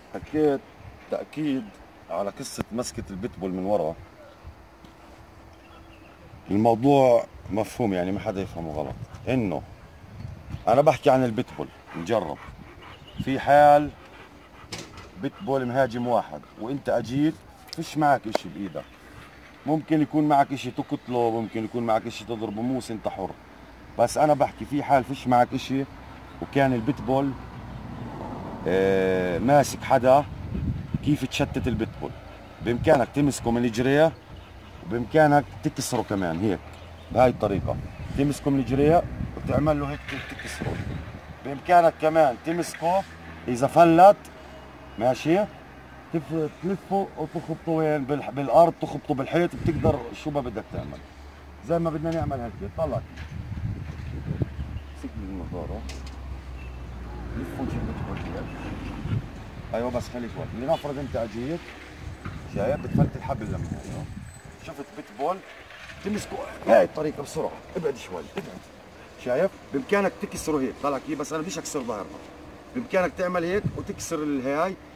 حكيت تأكيد على قصة مسكة البيتبول من ورا. الموضوع مفهوم، يعني ما حدا يفهمه غلط. انه انا بحكي عن البيتبول مجرب. في حال بيتبول مهاجم واحد وانت اجيت فيش معك اشي بايدك، ممكن يكون معك اشي تقتله، ممكن يكون معك اشي تضربه موس، انت حر. بس انا بحكي في حال فيش معك اشي وكان البيتبول ماسك حدا، كيف تشتت البيتبول؟ بامكانك تمسكه من اجريه، وبامكانك تكسره كمان هيك، بهاي الطريقه. تمسكه من اجريه وتعمل له هيك تكسره. بامكانك كمان تمسكه اذا فلت، ماشي، تلفه وتخبطه وين بالارض، تخبطه بالحيط، بتقدر شو ما بدك تعمل. زي ما بدنا نعمل هيك. طلع سك من النظاره، لف وجهك بتحط. ايوه بس خليك وقت. لنفرض انت اجيت، شايف، بتفلت الحبل لما ايوه شفت بيتبول، تمسكه بهاي الطريقه بسرعه. ابعد شوي، ابعد. شايف؟ بامكانك تكسره هيك. طلع كيف؟ بس انا بديش اكسر ظهرها. بامكانك تعمل هيك وتكسر الهاي